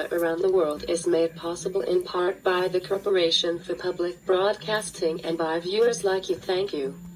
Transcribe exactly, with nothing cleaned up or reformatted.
media around the world is made possible in part by the Corporation for Public Broadcasting and by viewers like you. Thank you.